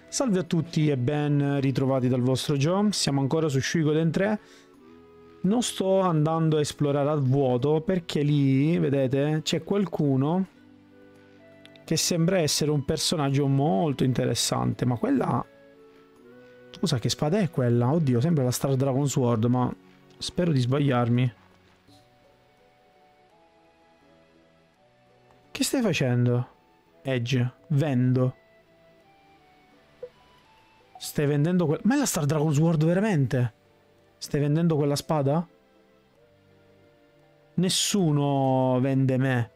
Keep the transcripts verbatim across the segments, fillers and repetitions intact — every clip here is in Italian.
Salve a tutti e ben ritrovati dal vostro Joe, siamo ancora su Suikoden tre. Non sto andando a esplorare al vuoto perché lì, vedete, c'è qualcuno che sembra essere un personaggio molto interessante, ma quella... Scusa, che spada è quella? Oddio, sembra la Star Dragon Sword, ma spero di sbagliarmi. Che stai facendo? Edge, vendo. Stai vendendo quella... Ma è la Star Dragon Sword veramente? Stai vendendo quella spada? Nessuno vende me.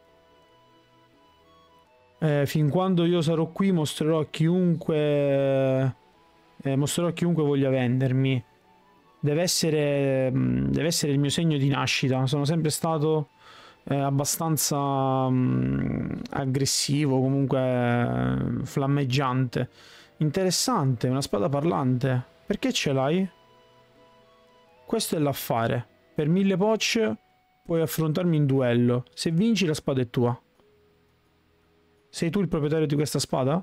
Eh, fin quando io sarò qui mostrerò a chiunque... Eh, mostrerò a chiunque voglia vendermi. Deve essere... Deve essere il mio segno di nascita. Sono sempre stato... Eh, abbastanza mh, aggressivo, comunque eh, flammeggiante. Interessante, una spada parlante. Perché ce l'hai? Questo è l'affare. Per mille poch puoi affrontarmi in duello. Se vinci la spada è tua. Sei tu il proprietario di questa spada?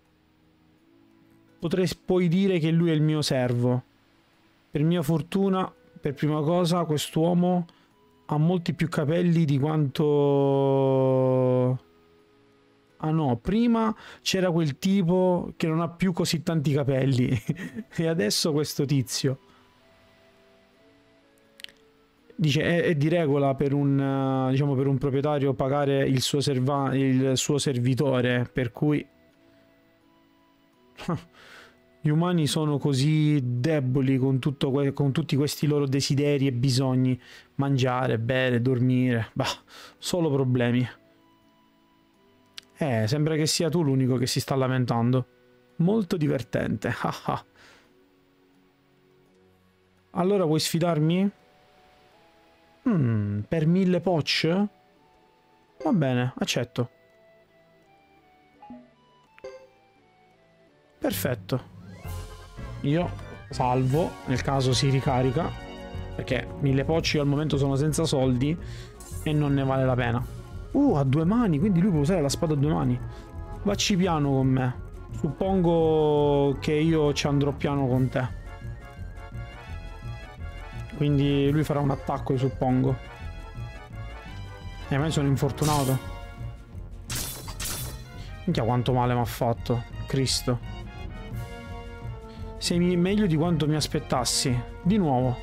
Potrei puoi dire che lui è il mio servo. Per mia fortuna, per prima cosa, quest'uomo ha molti più capelli di quanto... Ah no, prima c'era quel tipo che non ha più così tanti capelli. E adesso questo tizio. Dice, è, è di regola per un, diciamo, per un proprietario pagare il suo, serva il suo servitore, per cui... Gli umani sono così deboli con, tutto con tutti questi loro desideri e bisogni. Mangiare, bere, dormire. Bah, solo problemi. Eh, sembra che sia tu l'unico che si sta lamentando. Molto divertente. Allora vuoi sfidarmi? Mm, per mille poch? Va bene, accetto. Perfetto. Io salvo, nel caso si ricarica, perché mille poch al momento sono senza soldi e non ne vale la pena. Uh, a due mani, quindi lui può usare la spada a due mani. Vacci piano con me. Suppongo che io ci andrò piano con te. Quindi lui farà un attacco, suppongo. E a me sono infortunato. Minchia quanto male mi ha fatto. Cristo. Sei meglio di quanto mi aspettassi. Di nuovo.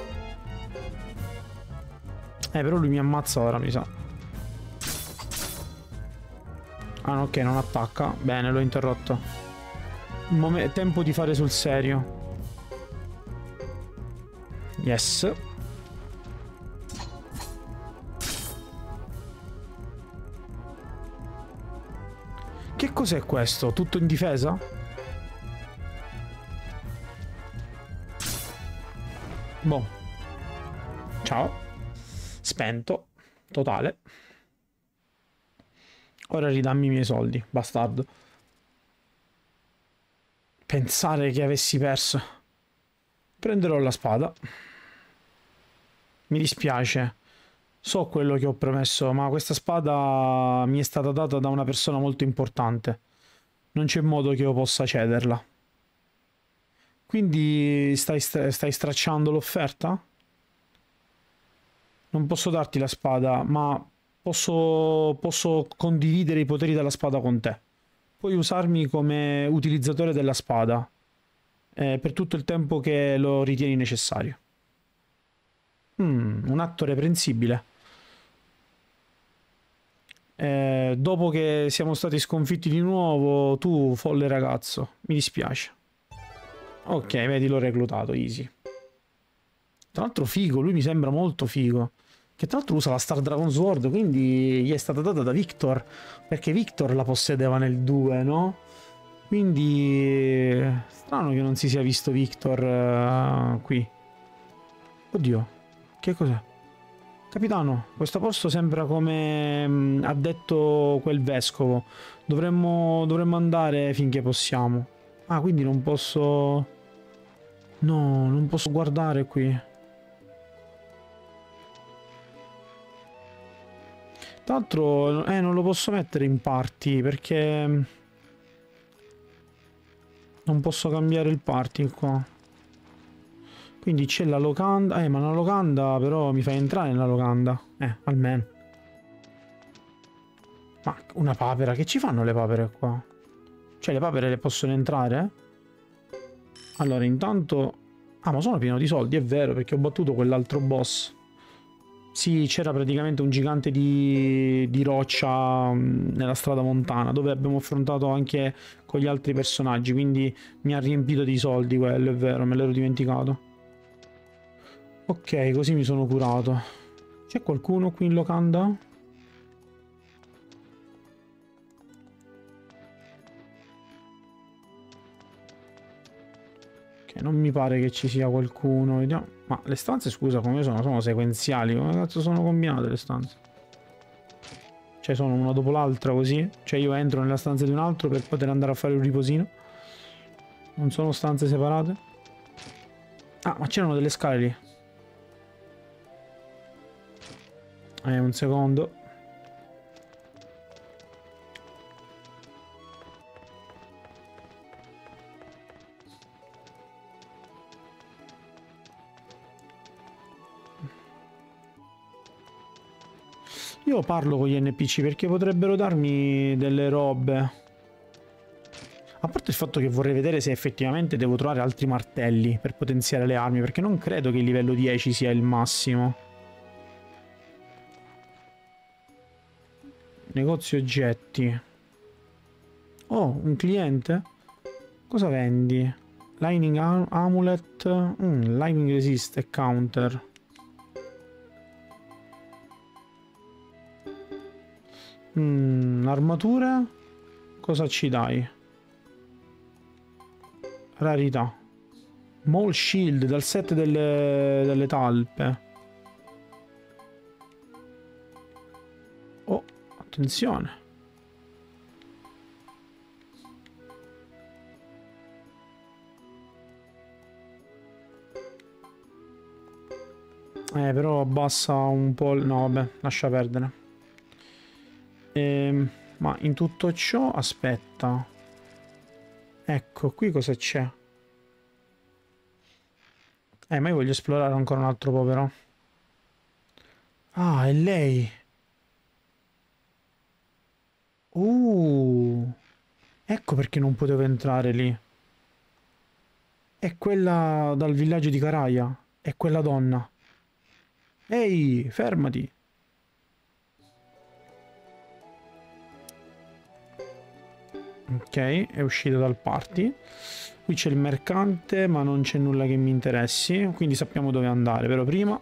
Eh, però lui mi ammazza ora, mi sa. Ah, no, ok, non attacca. Bene, l'ho interrotto. Mom- tempo di fare sul serio. Yes. Che cos'è questo? Tutto in difesa? Boh. Ciao. Spento. Totale. Ora ridammi i miei soldi, bastardo. Pensare che avessi perso. Prenderò la spada. Mi dispiace. So quello che ho promesso, ma questa spada mi è stata data da una persona molto importante. Non c'è modo che io possa cederla. Quindi stai, stai stracciando l'offerta? Non posso darti la spada, ma posso, posso condividere i poteri della spada con te. Puoi usarmi come utilizzatore della spada eh, per tutto il tempo che lo ritieni necessario. Mm, un atto reprensibile. Eh, dopo che siamo stati sconfitti di nuovo, tu, folle ragazzo, mi dispiace. Ok, vedi, l'ho reclutato, easy. Tra l'altro figo, lui mi sembra molto figo. Che tra l'altro usa la Star Dragon Sword, quindi gli è stata data da Victor. Perché Victor la possedeva nel due, no? Quindi... strano che non si sia visto Victor uh, qui. Oddio, che cos'è? Capitano, questo posto sembra come mh, ha detto quel vescovo. Dovremmo, dovremmo andare finché possiamo. Ah, quindi non posso... No, non posso guardare qui. Tra l'altro, eh, non lo posso mettere in party perché... Non posso cambiare il party qua. Quindi c'è la locanda. Eh, ma la locanda però mi fa entrare nella locanda. Eh, almeno. Ma una papera, che ci fanno le papere qua? Cioè le papere le possono entrare? Allora intanto... Ah, ma sono pieno di soldi, è vero, perché ho battuto quell'altro boss. Sì, c'era praticamente un gigante di, di roccia mh, nella strada montana, dove abbiamo affrontato anche con gli altri personaggi, quindi mi ha riempito di soldi quello, è vero, me l'ero dimenticato. Ok, così mi sono curato. C'è qualcuno qui in locanda? Ok, non mi pare che ci sia qualcuno. Vediamo. Ma le stanze, scusa, come sono? Sono sequenziali. Come cazzo sono combinate le stanze? Cioè sono una dopo l'altra così? Cioè io entro nella stanza di un altro per poter andare a fare un riposino? Non sono stanze separate? Ah, ma c'erano delle scale lì. Eh, un secondo. Io parlo con gli N P C perché potrebbero darmi delle robe. A parte il fatto che vorrei vedere se effettivamente devo trovare altri martelli per potenziare le armi, perché non credo che il livello dieci sia il massimo. Negozio oggetti. Oh, un cliente? Cosa vendi? Lightning am Amulet. Mm, lightning resist e counter. Mm, armatura? Cosa ci dai? Rarità. Mole shield dal set delle, delle talpe. Oh, attenzione. Eh, però abbassa un po'... No, vabbè, lascia perdere. Ehm, ma in tutto ciò, aspetta. Ecco, qui cosa c'è? Eh, ma io voglio esplorare ancora un altro po', però. Ah, è lei. Uh, ecco perché non potevo entrare lì. È quella dal villaggio di Caraia. È quella donna. Ehi, fermati. Ok, è uscita dal party. Qui c'è il mercante, ma non c'è nulla che mi interessi. Quindi sappiamo dove andare. Però prima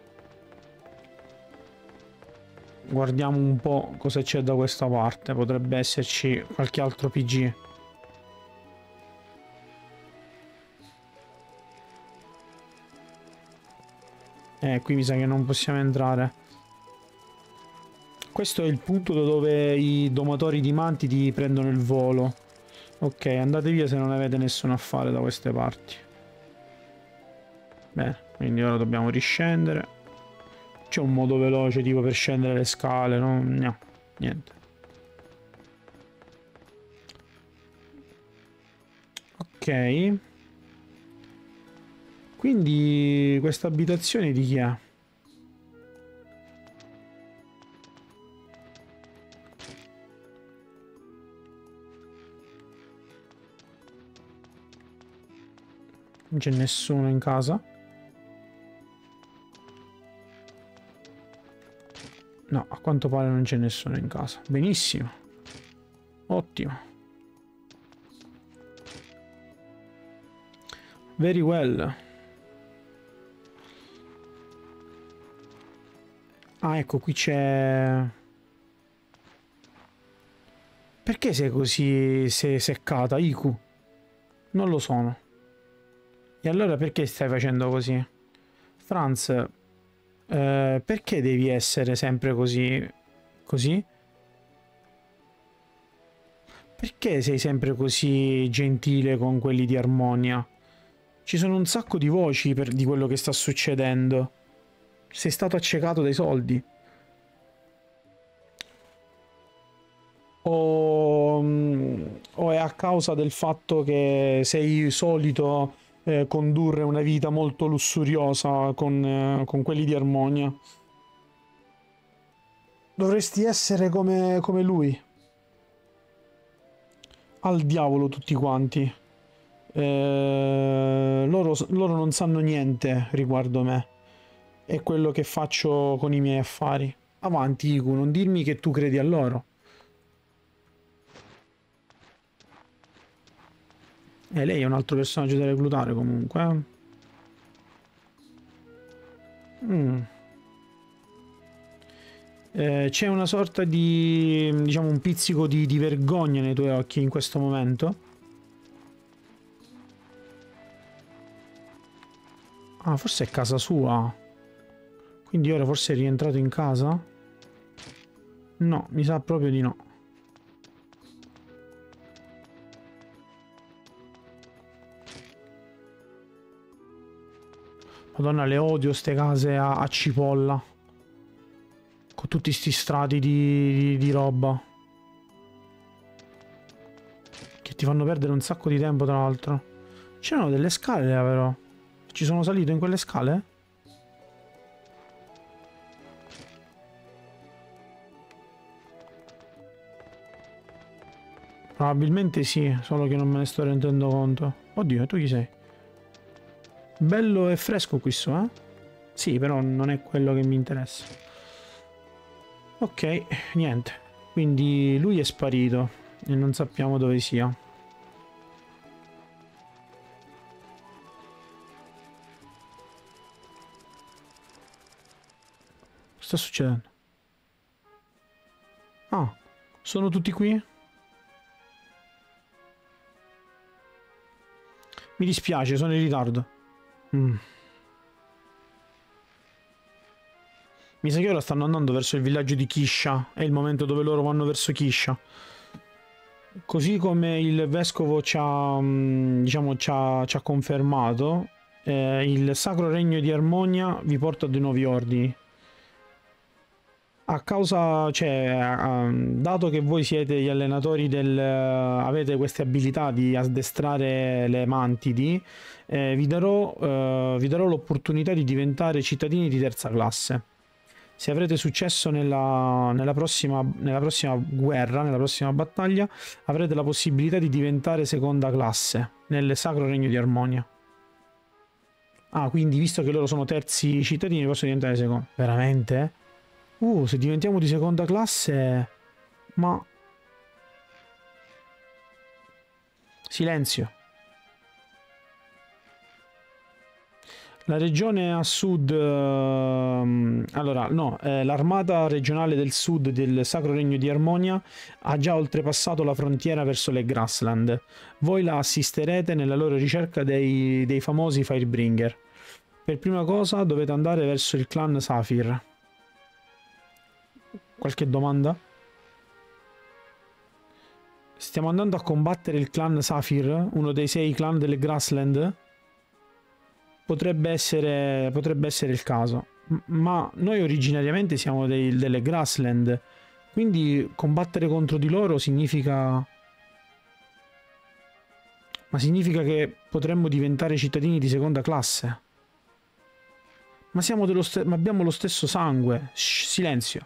guardiamo un po' cosa c'è da questa parte. Potrebbe esserci qualche altro P G. Eh, qui mi sa che non possiamo entrare. Questo è il punto da dove i domatori di mantidi prendono il volo. Ok, andate via se non avete nessun affare da queste parti. Bene, quindi ora dobbiamo riscendere. C'è un modo veloce tipo per scendere le scale, no? No, niente. Ok. Quindi questa abitazione di chi è? Non c'è nessuno in casa? No, a quanto pare non c'è nessuno in casa. Benissimo. Ottimo. Very well. Ah, ecco, qui c'è... Perché sei così sei seccata, Iku? Non lo sono. E allora perché stai facendo così? Franz, eh, perché devi essere sempre così? Così? Perché sei sempre così gentile con quelli di Armonia? Ci sono un sacco di voci per, di quello che sta succedendo. Sei stato accecato dai soldi. O, o è a causa del fatto che sei solito eh, condurre una vita molto lussuriosa con, eh, con quelli di Armonia? Dovresti essere come, come lui. Al diavolo tutti quanti. Eh, loro, loro non sanno niente riguardo me e quello che faccio con i miei affari. Avanti, Iku, non dirmi che tu credi a loro. E lei è un altro personaggio da reclutare comunque. Eh? Mm. Eh, c'è una sorta di, diciamo, un pizzico di, di vergogna nei tuoi occhi in questo momento. Ah, forse è casa sua. Quindi ora forse è rientrato in casa? No, mi sa proprio di no. Madonna, le odio ste case a, a cipolla. Con tutti sti strati di, di, di roba. Che ti fanno perdere un sacco di tempo, tra l'altro. C'erano delle scale là, però. Ci sono salito in quelle scale? Probabilmente sì, solo che non me ne sto rendendo conto. Oddio, tu chi sei? Bello e fresco qui su, eh? Sì, però non è quello che mi interessa. Ok, niente. Quindi lui è sparito e non sappiamo dove sia. Cosa sta succedendo? Ah, sono tutti qui? Mi dispiace, sono in ritardo. Mm. Mi sa che ora stanno andando verso il villaggio di Kisha. È il momento dove loro vanno verso Kisha. Così come il vescovo ci ha, diciamo, ci ha, ci ha confermato, eh, il Sacro Regno di Armonia vi porta a dei nuovi ordini. A causa, cioè, um, dato che voi siete gli allenatori del, uh, avete queste abilità di addestrare le mantidi, eh, vi darò, uh, vi darò l'opportunità di diventare cittadini di terza classe. Se avrete successo nella, nella, prossima, nella prossima guerra, nella prossima battaglia, avrete la possibilità di diventare seconda classe nel Sacro Regno di Armonia. Ah, quindi visto che loro sono terzi cittadini, possono diventare secondi. Veramente? Uh, se diventiamo di seconda classe... Ma... Silenzio. La regione a sud... Uh, allora, no, eh, l'armata regionale del sud del Sacro Regno di Armonia ha già oltrepassato la frontiera verso le Grassland. Voi la assisterete nella loro ricerca dei, dei famosi Firebringer. Per prima cosa dovete andare verso il clan Saphir. Qualche domanda? Stiamo andando a combattere il clan Saphir, uno dei sei clan delle Grassland? Potrebbe essere, potrebbe essere il caso. M ma noi originariamente siamo dei, delle Grassland, quindi combattere contro di loro significa... Ma significa che potremmo diventare cittadini di seconda classe. Ma, siamo dello ma abbiamo lo stesso sangue. Shh, silenzio.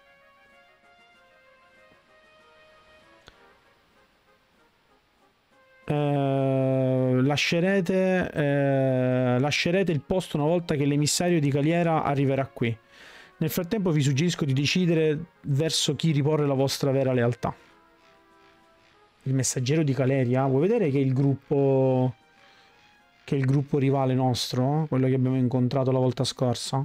Eh, lascerete, eh, lascerete il posto una volta che l'emissario di Caliera arriverà qui. Nel frattempo vi suggerisco di decidere verso chi riporre la vostra vera lealtà. Il messaggero di Caleria? Vuoi vedere che è il gruppo... che è il gruppo rivale nostro? Quello che abbiamo incontrato la volta scorsa?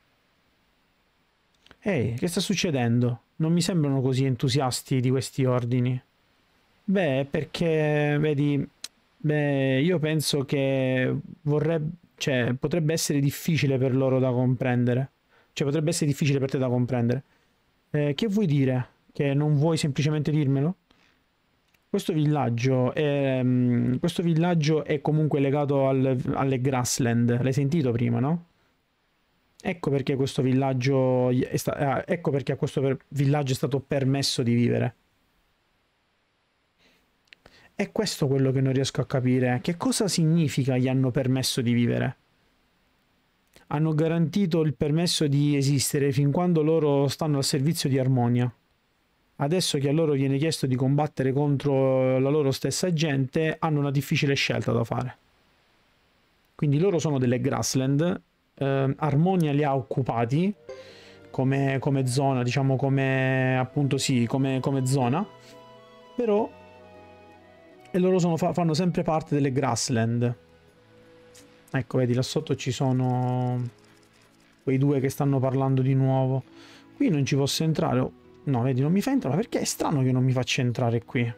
Ehi, che sta succedendo? Non mi sembrano così entusiasti di questi ordini. Beh, perché, vedi, beh, io penso che vorrebbe, cioè, potrebbe essere difficile per loro da comprendere. Cioè, potrebbe essere difficile per te da comprendere. Eh, che vuoi dire? Che non vuoi semplicemente dirmelo? Questo villaggio è, mm, questo villaggio è comunque legato al- alle Grassland. L'hai sentito prima, no? Ecco perché questo villaggio è sta- ah, ecco perché a questo per- villaggio è stato permesso di vivere. È questo quello che non riesco a capire. Che cosa significa gli hanno permesso di vivere? Hanno garantito il permesso di esistere fin quando loro stanno al servizio di Armonia. Adesso che a loro viene chiesto di combattere contro la loro stessa gente, hanno una difficile scelta da fare. Quindi loro sono delle grassland, eh, Armonia li ha occupati come, come zona, diciamo come appunto sì, come, come zona, però e loro sono, fanno sempre parte delle grassland. Ecco, vedi, là sotto ci sono quei due che stanno parlando di nuovo. Qui non ci posso entrare. No, vedi, non mi fa entrare. Perché è strano che non mi faccia entrare qui.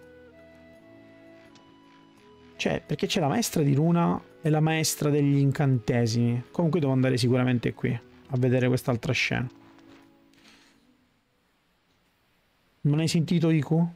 Cioè, perché c'è la maestra di runa e la maestra degli incantesimi. Comunque devo andare sicuramente qui a vedere quest'altra scena. Non hai sentito, Iku?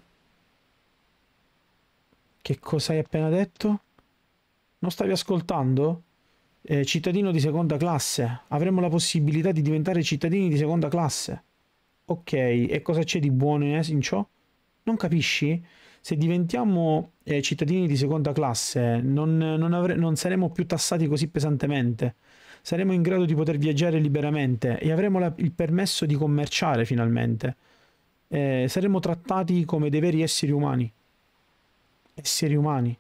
Che cosa hai appena detto? Non stavi ascoltando? Eh, cittadino di seconda classe. Avremo la possibilità di diventare cittadini di seconda classe. Ok, e cosa c'è di buono in ciò? Non capisci? Se diventiamo eh, cittadini di seconda classe, non, non, avre- non saremo più tassati così pesantemente. Saremo in grado di poter viaggiare liberamente e avremo la- il permesso di commerciare finalmente. Eh, saremo trattati come dei veri esseri umani. Esseri umani.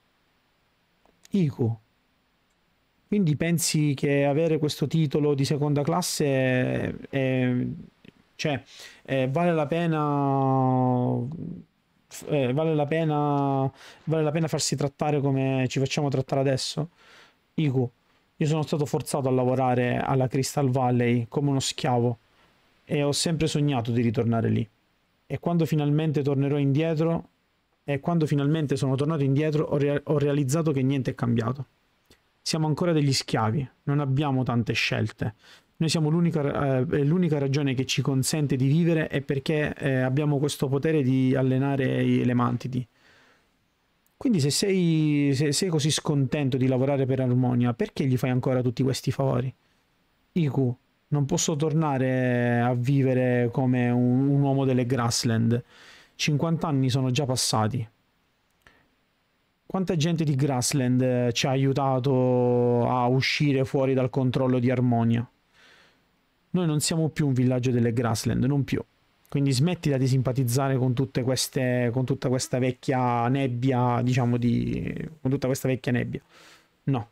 Iku. Quindi pensi che avere questo titolo di seconda classe è, è- cioè, eh, vale la pena, eh, vale la pena, vale la pena farsi trattare come ci facciamo trattare adesso? Iku, io sono stato forzato a lavorare alla Crystal Valley come uno schiavo e ho sempre sognato di ritornare lì. E quando finalmente tornerò indietro, e quando finalmente sono tornato indietro, ho, rea- ho realizzato che niente è cambiato. Siamo ancora degli schiavi, non abbiamo tante scelte. Noi siamo l'unica, eh, l'unica ragione che ci consente di vivere è perché eh, abbiamo questo potere di allenare i- le mantidi. Quindi se sei, se sei così scontento di lavorare per Armonia, perché gli fai ancora tutti questi favori? Iku, non posso tornare a vivere come un, un uomo delle Grassland. cinquanta anni sono già passati. Quanta gente di Grassland eh, ci ha aiutato a uscire fuori dal controllo di Armonia? Noi non siamo più un villaggio delle Grassland, non più. Quindi smettila di simpatizzare con tutte queste, con tutta questa vecchia nebbia, diciamo di, con tutta questa vecchia nebbia. No.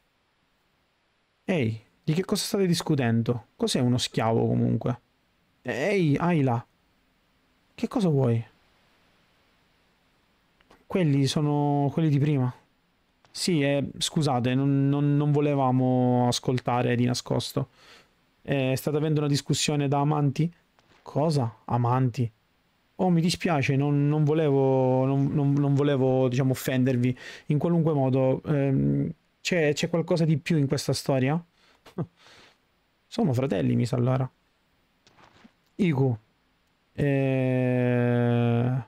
Ehi, di che cosa state discutendo? Cos'è uno schiavo comunque? Ehi, Ayla, che cosa vuoi? Quelli sono quelli di prima. Sì, eh, scusate, non, non- non volevamo ascoltare di nascosto. Eh, state avendo una discussione da amanti? Cosa? Amanti? Oh, mi dispiace, non, non volevo, non, non- non volevo, diciamo, offendervi in qualunque modo. Ehm, c'è, c'è qualcosa di più in questa storia? Sono fratelli, mi sa allora. Iku, eh,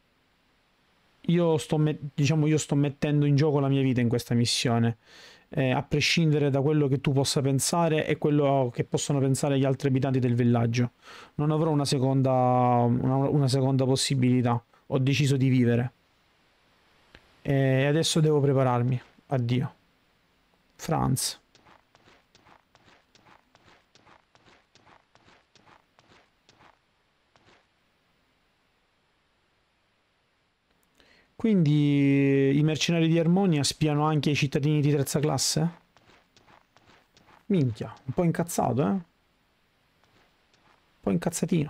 io sto, met- diciamo, io sto mettendo in gioco la mia vita in questa missione, eh, a prescindere da quello che tu possa pensare e quello che possono pensare gli altri abitanti del villaggio. Non avrò una seconda, una, una seconda possibilità. Ho deciso di vivere. E adesso devo prepararmi. Addio. Franz. Quindi i mercenari di Armonia spiano anche i cittadini di terza classe? Minchia, un po' incazzato, eh? Un po' incazzatino.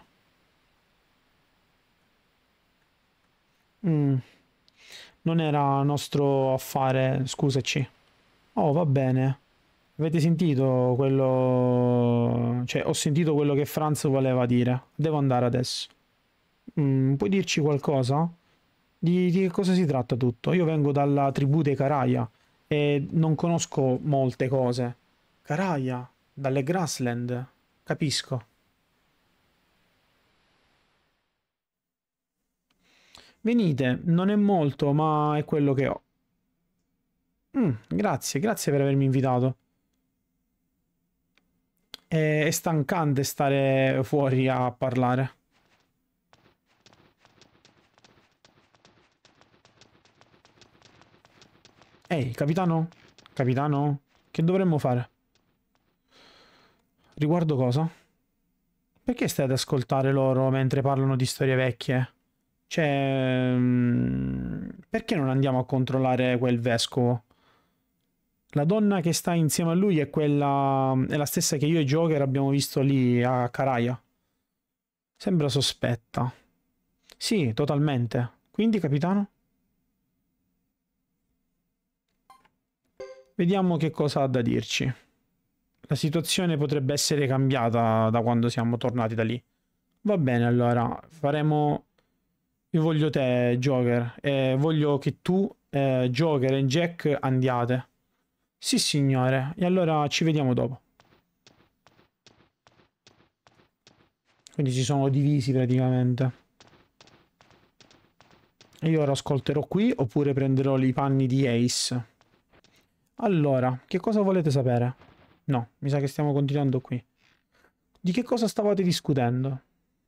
Mm, non era nostro affare, scusaci. Oh, va bene. Avete sentito quello... Cioè, ho sentito quello che Franz voleva dire. Devo andare adesso. Mm, puoi dirci qualcosa? Di, di che cosa si tratta tutto? Io vengo dalla tribù dei Karaya e non conosco molte cose. Karaya? Dalle Grassland? Capisco. Venite, non è molto, ma è quello che ho. Mm, grazie, grazie per avermi invitato. È, è stancante stare fuori a parlare. Ehi, capitano? Capitano? Che dovremmo fare? Riguardo cosa? Perché stai ad ascoltare loro mentre parlano di storie vecchie? Cioè, mm, perché non andiamo a controllare quel vescovo? La donna che sta insieme a lui è quella, è la stessa che io e Joker abbiamo visto lì a Caraia. Sembra sospetta. Sì, totalmente. Quindi, capitano? Vediamo che cosa ha da dirci. La situazione potrebbe essere cambiata da quando siamo tornati da lì. Va bene, allora, faremo... Io voglio te, Joker, e voglio che tu, eh, Joker e Jack andiate. Sì, signore, e allora ci vediamo dopo. Quindi si sono divisi praticamente. E io ora ascolterò qui oppure prenderò i panni di Ace. Allora, che cosa volete sapere? No, mi sa che stiamo continuando qui. Di che cosa stavate discutendo?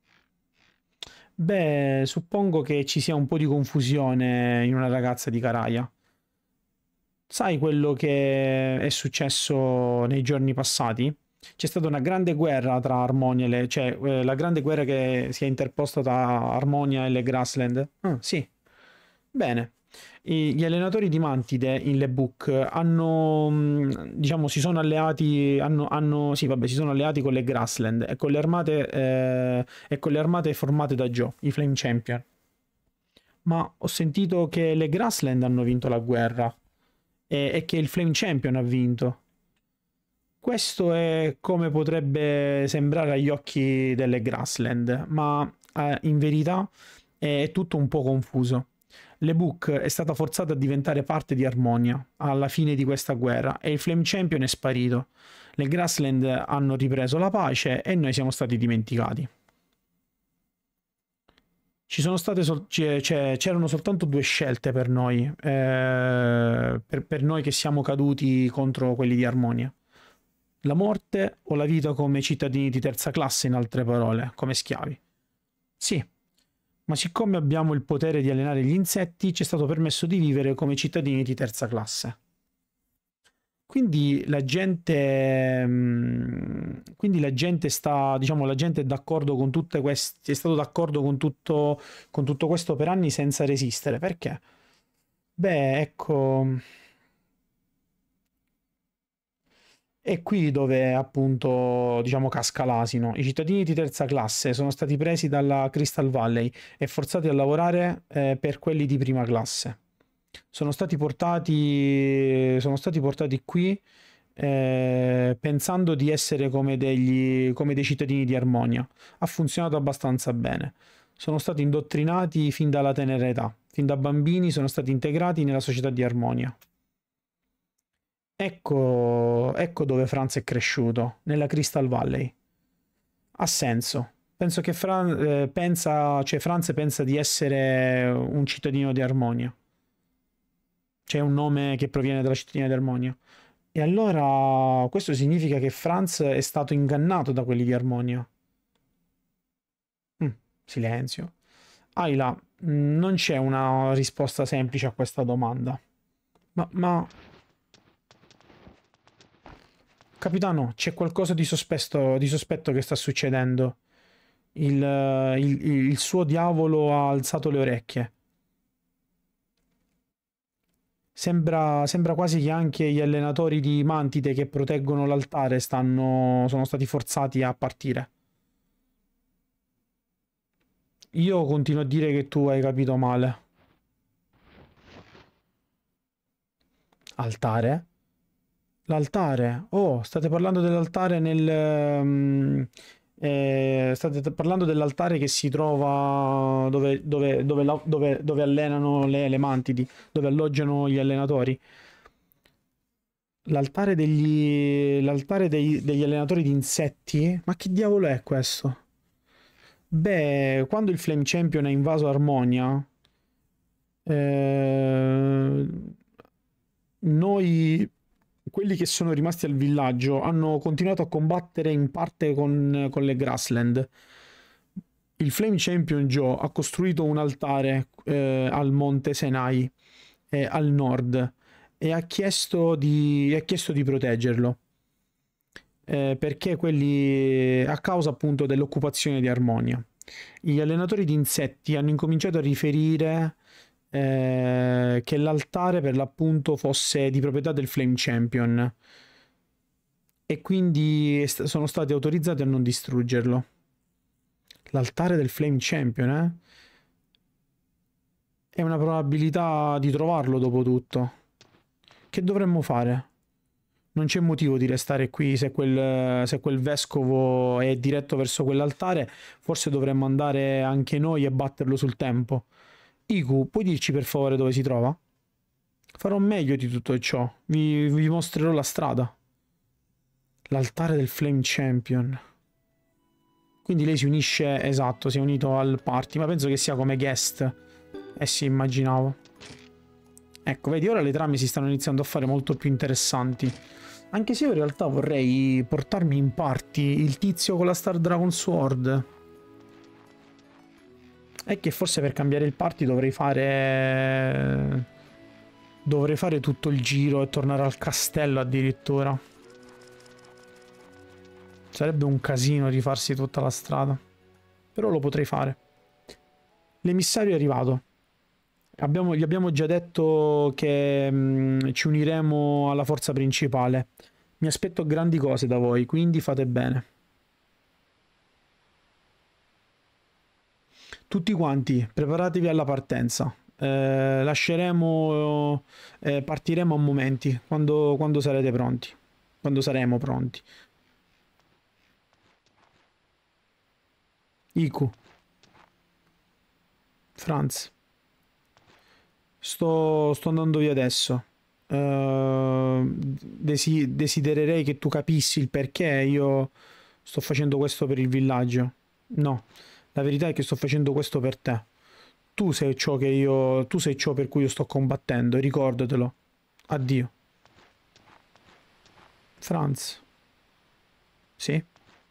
Beh, suppongo che ci sia un po' di confusione in una ragazza di Caraia. Sai quello che è successo nei giorni passati? C'è stata una grande guerra tra Armonia e le... cioè eh, la grande guerra che si è interposta tra Armonia e le Grassland. Ah, sì. Bene. I- gli allenatori di Mantide in Le Book hanno, mh, diciamo, si sono alleati, hanno, hanno, sì, vabbè, si sono alleati con le Grassland e con le armate, eh, e con le armate formate da Joe, i Flame Champion. Ma ho sentito che le Grassland hanno vinto la guerra e, e che il Flame Champion ha vinto. Questo è come potrebbe sembrare agli occhi delle Grassland, ma eh, in verità è tutto un po' confuso. Le Book è stata forzata a diventare parte di Armonia alla fine di questa guerra e il Flame Champion è sparito. Le Grassland hanno ripreso la pace e noi siamo stati dimenticati. Ci sono state sol- c'è- c'è- c'erano soltanto due scelte per noi, eh, per, per noi che siamo caduti contro quelli di Armonia. La morte o la vita come cittadini di terza classe, in altre parole, come schiavi. Sì, ma siccome abbiamo il potere di allenare gli insetti, ci è stato permesso di vivere come cittadini di terza classe. Quindi la gente, mm, quindi la gente sta, diciamo, la gente è d'accordo con tutte queste, è stato d'accordo con tutto, con tutto questo per anni senza resistere. Perché? Beh, ecco, è qui dove appunto, diciamo, casca l'asino. I cittadini di terza classe sono stati presi dalla Crystal Valley e forzati a lavorare, eh, per quelli di prima classe. Sono stati portati, sono stati portati qui, eh, pensando di essere come degli, come dei cittadini di Armonia. Ha funzionato abbastanza bene. Sono stati indottrinati fin dalla tenera età. Fin da bambini sono stati integrati nella società di Armonia. Ecco, ecco dove Franz è cresciuto, nella Crystal Valley. Ha senso. Penso che Fran- eh, pensa, cioè Franz pensa di essere un cittadino di Armonia. C'è un nome che proviene dalla cittadina di Armonia. E allora questo significa che Franz è stato ingannato da quelli di Armonia. Mm, silenzio. Ayla, mm, non c'è una risposta semplice a questa domanda. Ma, ma, capitano, c'è qualcosa di sospetto, di sospetto che sta succedendo. Il, eh, il, il suo diavolo ha alzato le orecchie. Sembra, sembra quasi che anche gli allenatori di Mantide che proteggono l'altare stanno, sono stati forzati a partire. Io continuo a dire che tu hai capito male. Altare? L'altare? Oh, state parlando dell'altare nel... mm, eh, state parlando dell'altare che si trova dove, dove, dove, la- dove- dove allenano le, le mantidi, dove alloggiano gli allenatori. L'altare degli, l'altare dei- degli allenatori di insetti? Ma che diavolo è questo? Beh, quando il Flame Champion ha invaso Armonia, eh, noi, quelli che sono rimasti al villaggio, hanno continuato a combattere in parte con, con le Grassland. Il Flame Champion Joe ha costruito un altare, eh, al monte Senai, eh, al nord, e ha chiesto di, ha chiesto di proteggerlo. Eh, perché quelli, a causa appunto dell'occupazione di Armonia. Gli allenatori di insetti hanno incominciato a riferire eh, che l'altare per l'appunto fosse di proprietà del Flame Champion e quindi sono stati autorizzati a non distruggerlo. L'altare del Flame Champion, eh? È una probabilità di trovarlo dopo tutto. Che dovremmo fare? Non c'è motivo di restare qui se quel, se quel vescovo è diretto verso quell'altare. Forse dovremmo andare anche noi e batterlo sul tempo. Iku, puoi dirci per favore dove si trova? Farò meglio di tutto ciò. Vi, vi mostrerò la strada. L'altare del Flame Champion. Quindi lei si unisce, esatto, si è unito al party, ma penso che sia come guest. Eh sì, immaginavo. Ecco, vedi, ora le trame si stanno iniziando a fare molto più interessanti. Anche se io in realtà vorrei portarmi in party il tizio con la Star Dragon Sword. È che forse per cambiare il party dovrei fare... Dovrei fare tutto il giro e tornare al castello addirittura. Sarebbe un casino rifarsi tutta la strada. Però lo potrei fare. L'emissario è arrivato. Abbiamo, gli abbiamo già detto che mh, ci uniremo alla forza principale. Mi aspetto grandi cose da voi, quindi fate bene. Tutti quanti, preparatevi alla partenza. Eh, lasceremo... Eh, partiremo a momenti, quando, quando sarete pronti. Quando saremo pronti. Iku. Franz. Sto, sto andando via adesso. Uh, desi desidererei che tu capissi il perché io sto facendo questo per il villaggio. No, la verità è che sto facendo questo per te. Tu sei ciò che io... Tu sei ciò per cui io sto combattendo, ricordatelo. Addio. Franz. Sì?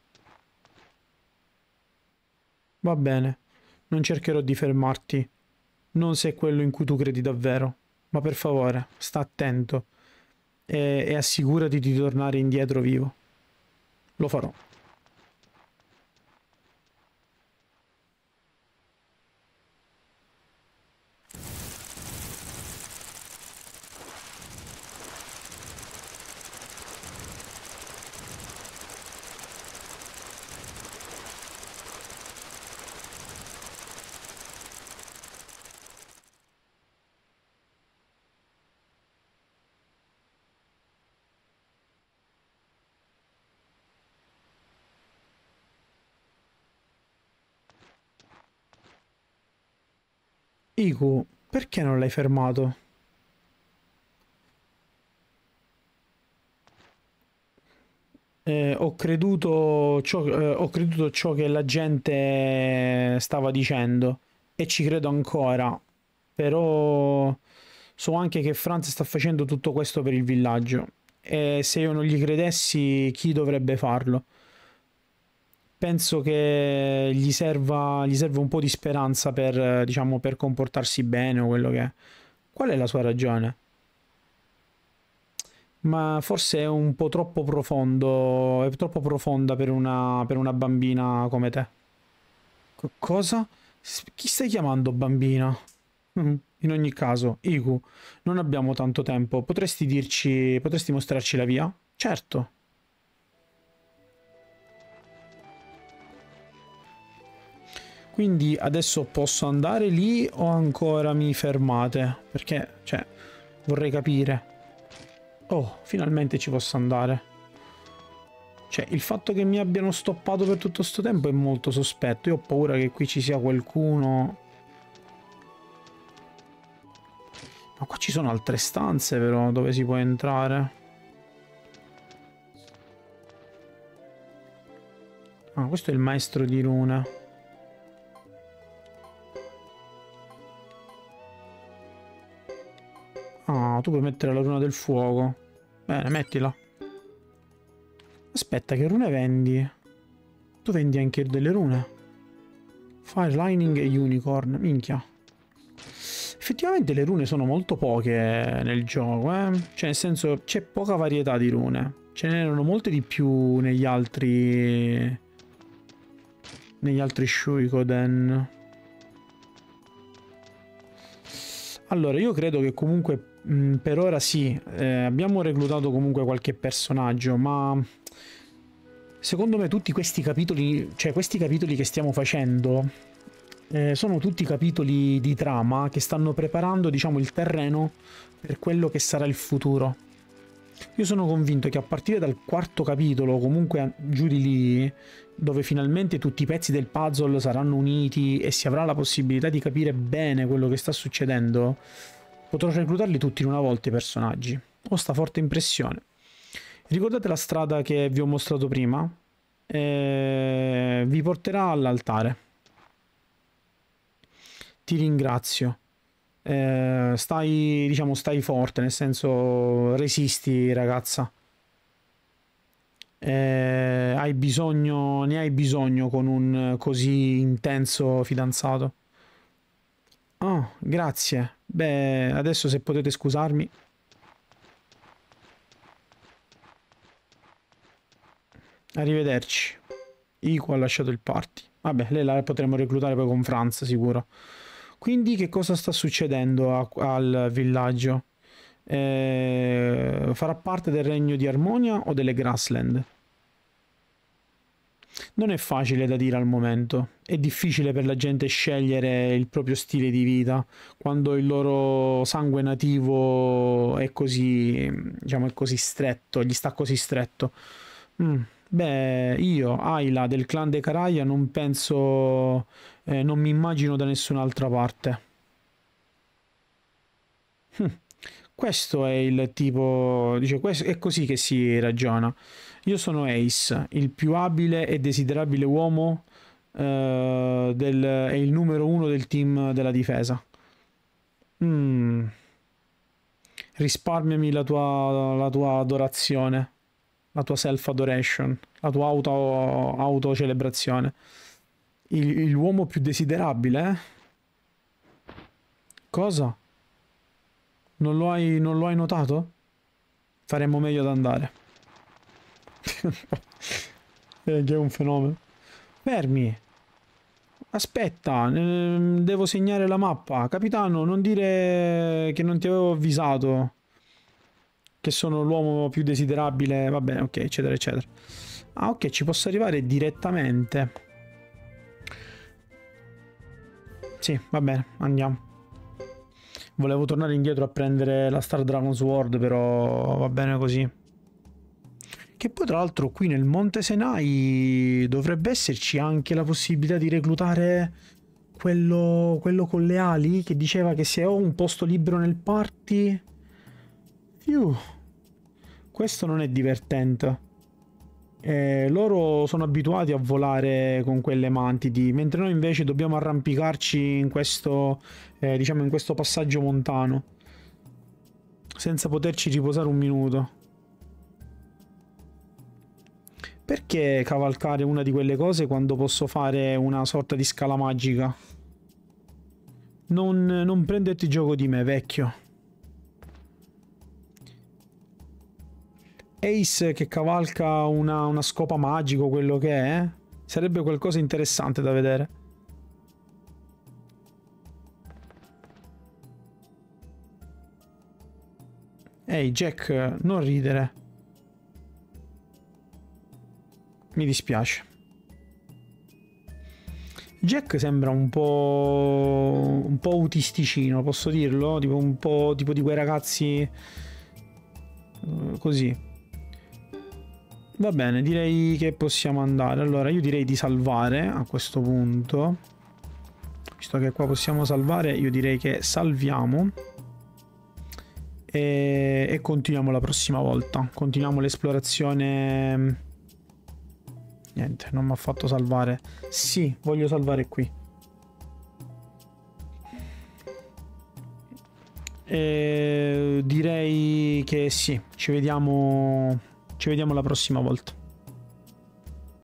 Va bene. Non cercherò di fermarti. Non se è quello in cui tu credi davvero. Ma per favore, sta attento. E, e assicurati di tornare indietro vivo. Lo farò. Iku, perché non l'hai fermato? Eh, ho creduto ciò, eh, ho creduto ciò che la gente stava dicendo e ci credo ancora. Però so anche che Franz sta facendo tutto questo per il villaggio. E se io non gli credessi, chi dovrebbe farlo? Penso che gli serva, gli serve un po' di speranza per, eh, diciamo, per comportarsi bene o quello che è. Qual è la sua ragione? Ma forse è un po' troppo profondo, è troppo profonda per una, per una bambina come te. Co- cosa? S- Chi stai chiamando bambina? Mm, In ogni caso, Iku, non abbiamo tanto tempo. Potresti dirci, potresti mostrarci la via? Certo. Quindi adesso posso andare lì o ancora mi fermate? Perché, cioè, vorrei capire. Oh, finalmente ci posso andare. Cioè, il fatto che mi abbiano stoppato per tutto sto tempo è molto sospetto. Io ho paura che qui ci sia qualcuno. Ma qua ci sono altre stanze però dove si può entrare. Ah, questo è il maestro di rune. Ah, tu puoi mettere la runa del fuoco. Bene, mettila. Aspetta, che rune vendi? Tu vendi anche delle rune. Fire Lightning e Unicorn, minchia. Effettivamente le rune sono molto poche nel gioco, eh? Cioè nel senso c'è poca varietà di rune. Ce n'erano molte di più negli altri... negli altri Suikoden. Allora, io credo che comunque mh, per ora sì, eh, abbiamo reclutato comunque qualche personaggio, ma secondo me tutti questi capitoli, cioè questi capitoli che stiamo facendo, eh, sono tutti capitoli di trama che stanno preparando, diciamo, il terreno per quello che sarà il futuro. Io sono convinto che a partire dal quarto capitolo, comunque giù di lì, dove finalmente tutti i pezzi del puzzle saranno uniti e si avrà la possibilità di capire bene quello che sta succedendo, potrò reclutarli tutti in una volta i personaggi. Ho sta forte impressione. Ricordate la strada che vi ho mostrato prima? Eh, vi porterà all'altare. Ti ringrazio. Eh, stai, diciamo, stai forte, nel senso, resisti, ragazza. Eh, hai bisogno, ne hai bisogno con un così intenso fidanzato. Oh, grazie. Beh, adesso se potete scusarmi. Arrivederci. Ico ha lasciato il party. Vabbè, lei la potremo reclutare poi con Franz, sicuro. Quindi che cosa sta succedendo a, al villaggio? Eh, farà parte del regno di Armonia o delle Grassland? Non è facile da dire al momento. È difficile per la gente scegliere il proprio stile di vita quando il loro sangue nativo è così, diciamo, è così stretto, gli sta così stretto. Mm. Beh, io, Ayla del clan dei Karaya, non penso, eh, non mi immagino da nessun'altra parte. Hm. Questo è il tipo, dice, questo, è così che si ragiona. Io sono Ace, il più abile e desiderabile uomo, eh, del, è il numero uno del team della difesa. Mm. Risparmiami la tua, la tua adorazione. La tua self-adoration, la tua auto, autocelebrazione. Il, l'uomo più desiderabile, eh? Cosa? Non lo hai, non lo hai notato? Faremmo meglio ad andare. eh, che è un fenomeno. Fermi. Aspetta, eh, devo segnare la mappa. Capitano, non dire che non ti avevo avvisato. Che sono l'uomo più desiderabile, va bene, ok, eccetera, eccetera. Ah, ok, ci posso arrivare direttamente. Sì, va bene, andiamo. Volevo tornare indietro a prendere la Star Dragon Sword, però va bene così. Che poi tra l'altro qui nel Monte Senai dovrebbe esserci anche la possibilità di reclutare quello, quello con le ali che diceva che se ho un posto libero nel party... Fiu. Questo non è divertente. Eh, loro sono abituati a volare con quelle mantidi, mentre noi invece dobbiamo arrampicarci in questo, eh, diciamo, in questo passaggio montano, senza poterci riposare un minuto. Perché cavalcare una di quelle cose quando posso fare una sorta di scala magica? Non, non prenderti gioco di me, vecchio. Ace che cavalca una, una scopa magico, quello che è, eh? Sarebbe qualcosa interessante da vedere. Ehi, Jack, non ridere. Mi dispiace. Jack sembra un po' un po' autisticino, posso dirlo? Tipo un po' tipo di quei ragazzi uh, così. Va bene, direi che possiamo andare. Allora, io direi di salvare a questo punto. Visto che qua possiamo salvare, io direi che salviamo. E, e continuiamo la prossima volta. Continuiamo l'esplorazione. Niente, non mi ha fatto salvare. Sì, voglio salvare qui. E direi che sì, ci vediamo, ci vediamo la prossima volta.